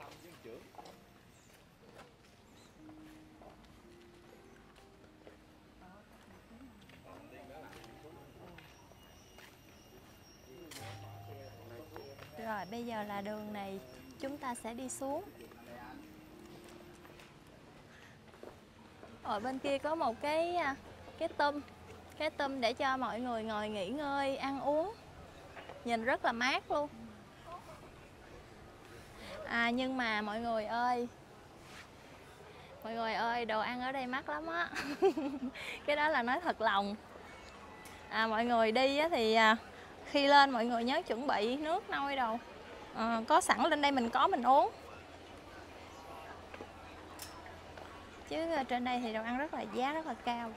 Rồi bây giờ là đường này chúng ta sẽ đi xuống. Ở bên kia có một cái tum để cho mọi người ngồi nghỉ ngơi, ăn uống. Nhìn rất là mát luôn. Nhưng mà mọi người ơi, đồ ăn ở đây mắc lắm á. Cái đó là nói thật lòng. Mọi người đi á thì khi lên mọi người nhớ chuẩn bị nước nôi đồ. Có sẵn lên đây mình uống. Chứ trên đây thì đồ ăn giá rất là cao.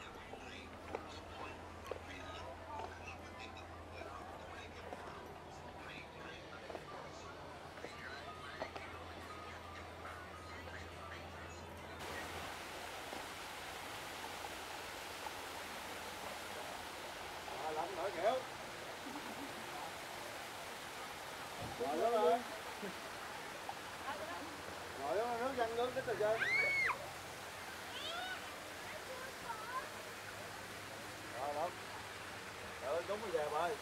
Đúng rồi, về bơi.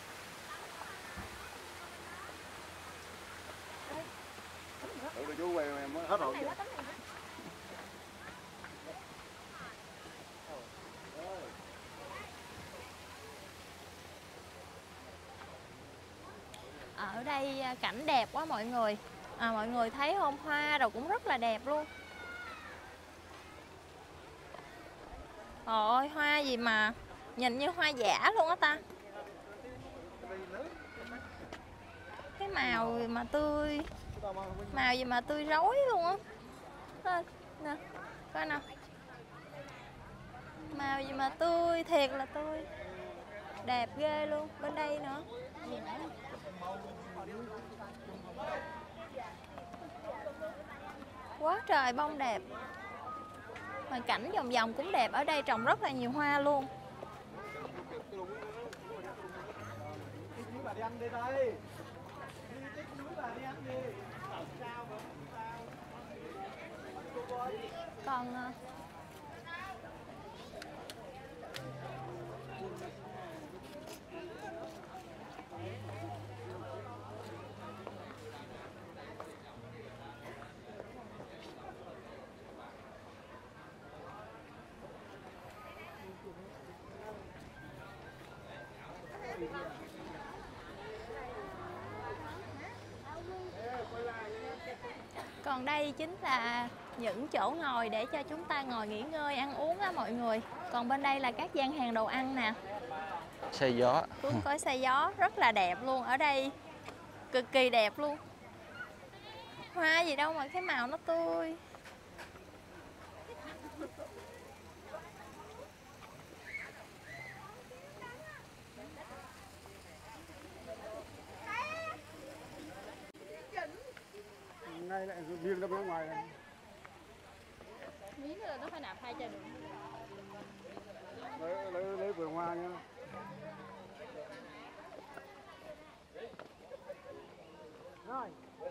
Được chú về mới hết rồi. Ở đây cảnh đẹp quá mọi người. Mọi người thấy không, hoa đồ cũng rất là đẹp luôn. Trời ơi, hoa gì mà nhìn như hoa giả luôn á ta. Cái màu mà tươi, màu gì mà tươi rói luôn á. Nè, coi nào. Màu gì mà tươi, thiệt là tươi. Đẹp ghê luôn, bên đây nữa. Quá trời bông đẹp. Mà cảnh vòng vòng cũng đẹp, ở đây trồng rất là nhiều hoa luôn. Còn Còn đây chính là những chỗ ngồi để cho chúng ta ngồi nghỉ ngơi, ăn uống á mọi người. Còn bên đây là các gian hàng đồ ăn nè. Xe gió. Cũng có xe gió rất là đẹp luôn. Ở đây cực kỳ đẹp luôn. Hoa gì đâu mà cái màu nó tươi. Ngay lại riêng ra bên ngoài này. Miếng là nó phải nạp 2 chai đường. Lấy vườn hoa nha. Rồi.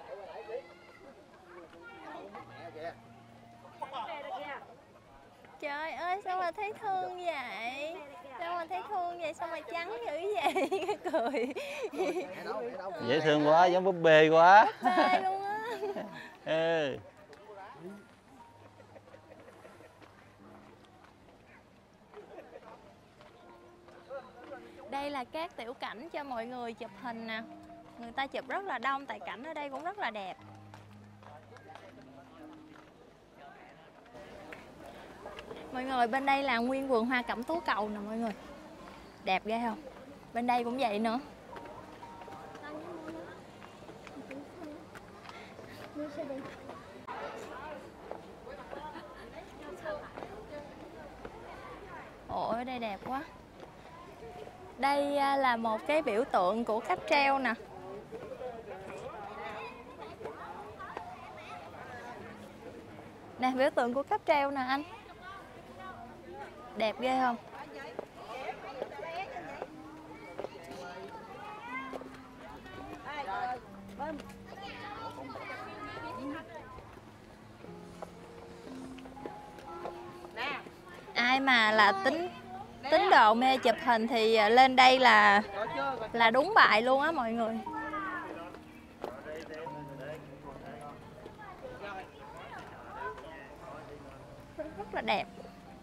Trời ơi sao mà thấy thương vậy? Sao mà thấy thương vậy? Sao mà trắng dữ vậy? Cái cười. Dễ thương quá, giống búp bê quá. Búp bê luôn á. Ừ. là các tiểu cảnh cho mọi người chụp hình nè. Người ta chụp rất là đông tại cảnh ở đây cũng rất là đẹp. Mọi người, bên đây là nguyên vườn hoa cẩm tú cầu nè mọi người. Đẹp ghê không? Bên đây cũng vậy nữa. Ồ, ở đây đẹp quá. Đây là một cái biểu tượng của cáp treo nè. Nè, biểu tượng của cáp treo nè anh. Đẹp ghê không? Ai mà là tín đồ mê chụp hình thì lên đây là đúng bài luôn á mọi người. Rất là đẹp.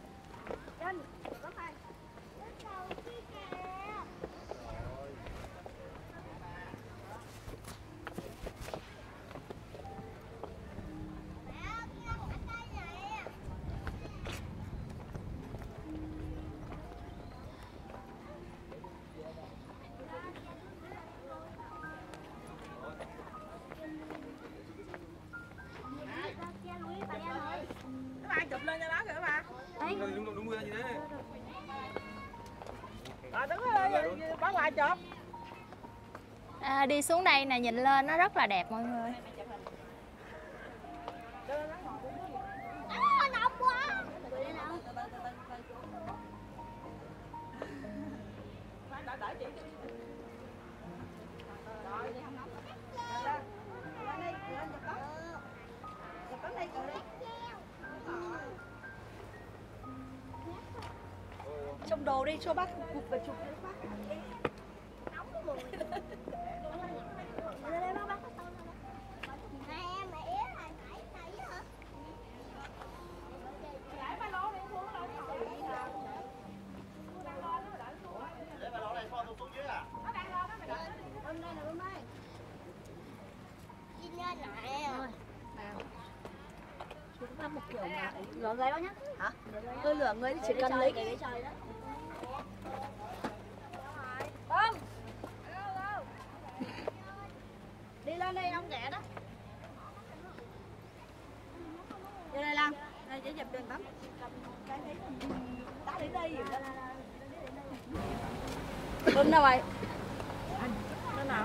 Chụp lên cho nó kìa bà. Đúng gì đấy. Đứng lên bác ngoài chụp. Đi xuống đây nè, nhìn lên nó rất là đẹp mọi người. Nóng quá. Trong đồ đi cho bác cục về chụp cho bác. Một kiểu mà lửa người đó nhá. Hả? Tôi lửa người chỉ cần lấy cái trời đó. Không. Đi lên đây ông rẻ đó. Vô đây Lan. Đây chỉ dập đường tắm. Đã đến đây rồi. Hôm đâu vậy? Nó nào?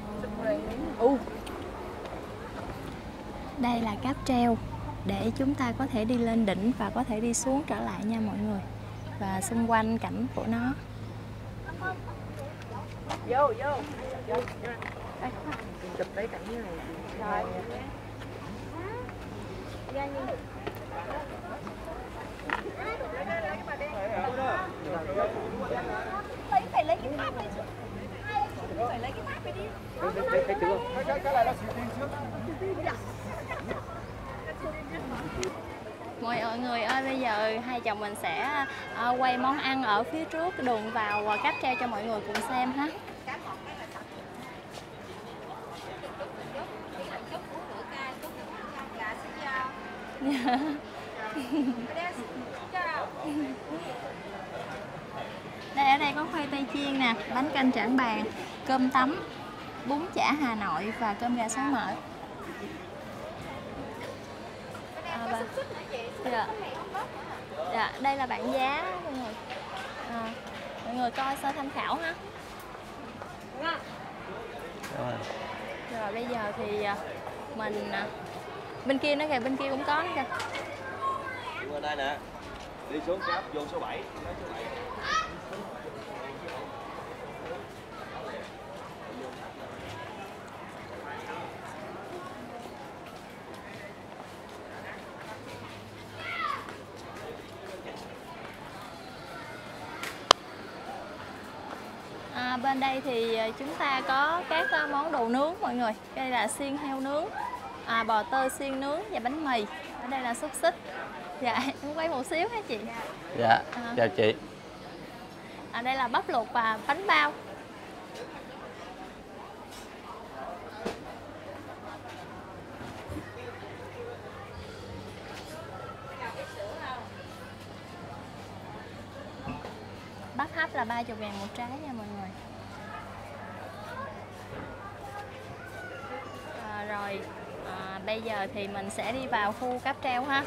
Đây là cáp treo để chúng ta có thể đi lên đỉnh và có thể đi xuống trở lại nha mọi người. Và xung quanh cảnh của nó. Vô. Đây, chụp lấy cảnh như này. Rồi. Phải lấy cái map này chứ. Phải lấy cái map này đi. Cái này là xịt tiền trước. Mọi người ơi, bây giờ hai chồng mình sẽ quay món ăn ở phía trước đường vào cáp treo cho mọi người cùng xem ha. Đây, ở đây có khoai tây chiên nè, bánh canh Trảng Bàng, cơm tấm, bún chả Hà Nội và cơm gà sáng mỡ. Dạ, đây là bảng giá mọi người. Mọi người coi sơ tham khảo ha. Rồi bây giờ thì mình bên kia nó kìa, bên kia cũng có nữa kìa. Qua đây nè. Đi xuống cáp vô số 7, lấy số 7. Bên đây thì chúng ta có các món đồ nướng mọi người. Đây là xiên heo nướng, bò tơ xiên nướng và bánh mì. Ở đây là xúc xích. Dạ, em quay một xíu hả chị? Dạ, chào chị. Đây là bắp luộc và bánh bao. Bắp hấp là 30.000 một trái nha mọi người. Rồi bây giờ thì mình sẽ đi vào khu cáp treo ha.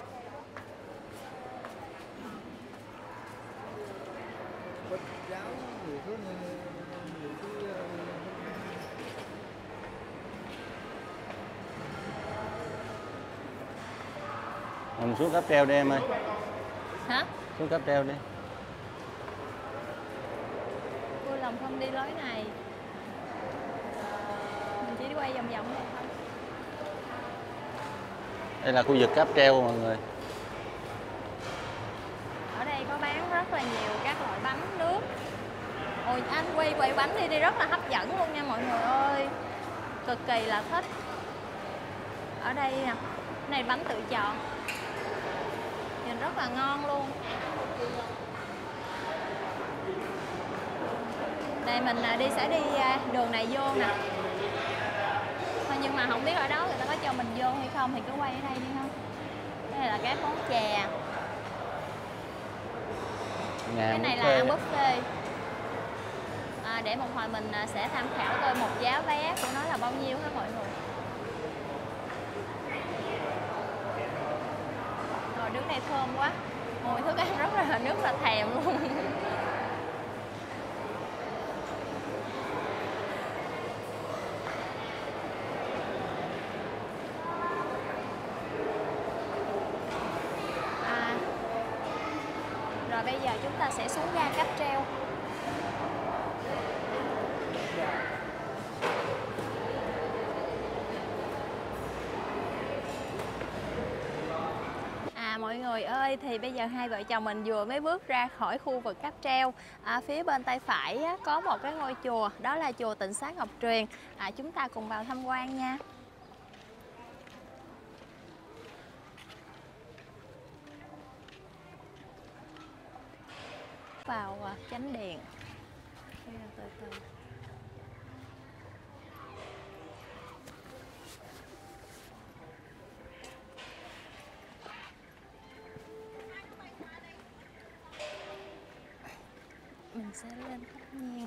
Mình xuống cáp treo đi em ơi. Hả? Xuống cáp treo đi. Vui lòng không đi lối này. Mình chỉ đi quay vòng vòng này thôi. Đây là khu vực cáp treo mọi người. Ở đây có bán rất là nhiều các loại bánh nước. Ôi anh quay bánh đi rất là hấp dẫn luôn nha mọi người ơi. Cực kỳ là thích. Ở đây nè, cái này bánh tự chọn. Nhìn rất là ngon luôn. Đây mình sẽ đi đường này vô nè. Thôi nhưng mà không biết ở đó người ta có cho mình vô hay không thì cứ quay ở đây đi ha. Đây là các món chè. Cái này là buffet. Để một hồi mình sẽ tham khảo coi một giá vé của nó là bao nhiêu hả mọi người. Rồi nước này thơm quá. Mùi thức ăn rất là thèm luôn. Rồi bây giờ chúng ta sẽ xuống ga cáp treo. Mọi người ơi, thì bây giờ hai vợ chồng mình vừa mới bước ra khỏi khu vực cáp treo. Phía bên tay phải có một cái ngôi chùa, đó là chùa Tịnh Xá Ngọc Truyền. Chúng ta cùng vào tham quan nha. Vào chánh điện. Từ từ. Mình sẽ lên thắp nhang.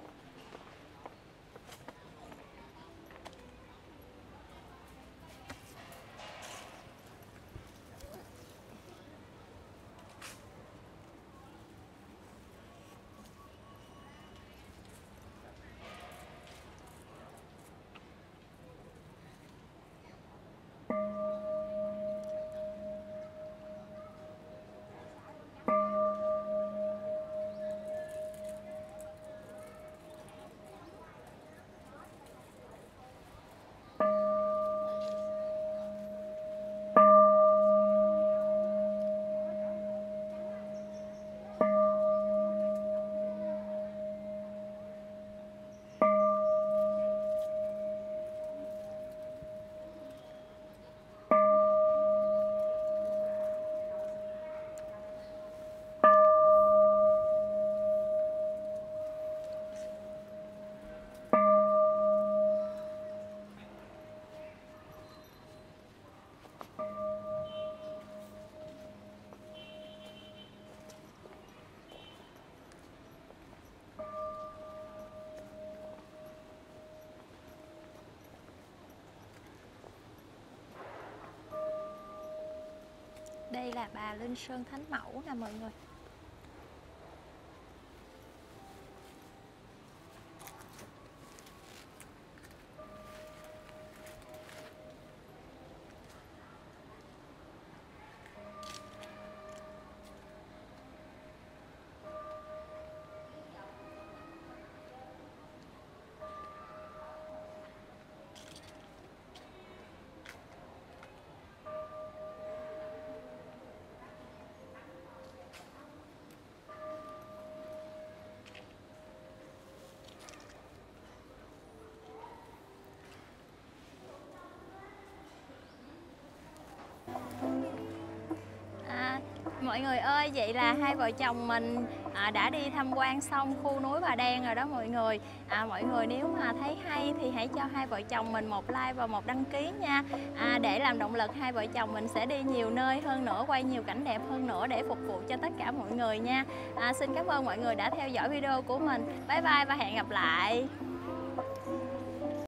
Đây là bà Linh Sơn Thánh Mẫu nè mọi người. Mọi người ơi, vậy là hai vợ chồng mình đã đi tham quan xong khu núi Bà Đen rồi đó mọi người. Mọi người nếu mà thấy hay thì hãy cho hai vợ chồng mình một like và một đăng ký nha. Để làm động lực hai vợ chồng mình sẽ đi nhiều nơi hơn nữa, quay nhiều cảnh đẹp hơn nữa để phục vụ cho tất cả mọi người nha. Xin cảm ơn mọi người đã theo dõi video của mình. Bye bye và hẹn gặp lại.